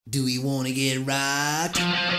Do we wanna get rocked?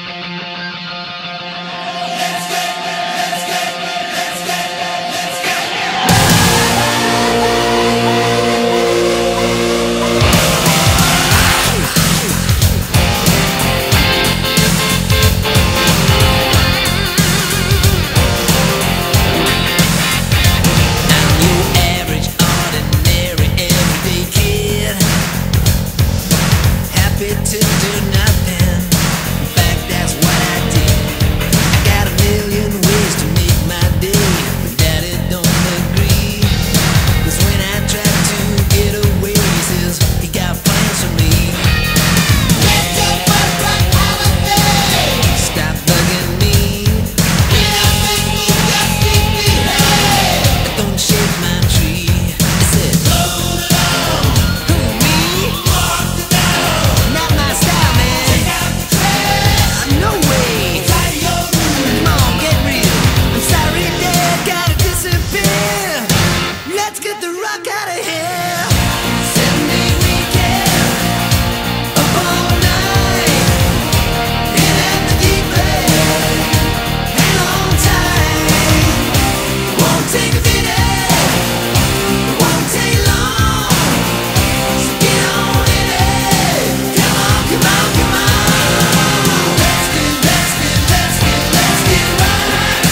To do nothing. In fact, that's what I did. I got a million ways to make my day, but Daddy don't agree. 'Cause when I try to get away, he says he got plans for me. Let's go for a rock holiday. Stop bugging me. We don't think we'll just keep me hey. Don't shake my tree. I said, hold on. Who, me? Walk the dog. Not my style, man. Take out the trash. No way. Tie your room. Come on, get real. I'm sorry, Dad, gotta disappear. Let's get the rock out of here. 7-day weekend, up all night, in at the deep end, hang on tight. Won't take a minute, won't take long. So get on in it. Come on, come on, come on. Let's get rocked. Let's get rocked.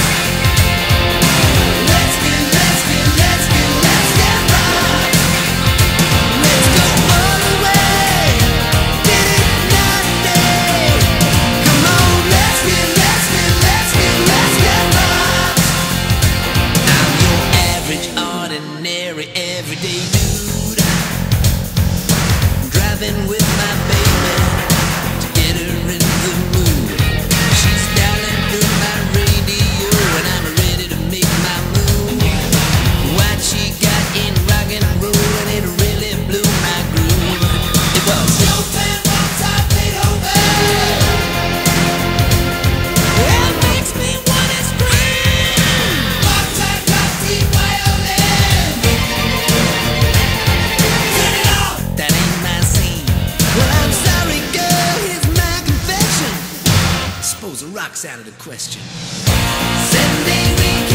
Let's go all the way. Did it not day. Come on, let's get rocked. I'm your average, ordinary, everyday dude, driving with my baby to get her in the mood. She's dialing through my radio and I'm ready to make my move. What she got in rock and roll and it really blew my groove. It was Chopin, Mozart, Beethoven. It makes me wanna scream. Mozart, Rossi, violin. Turn it off. That ain't my scene. Well, I'm sorry, girl. Here's my confession. Suppose the rock's out of the question. 7-day weekend.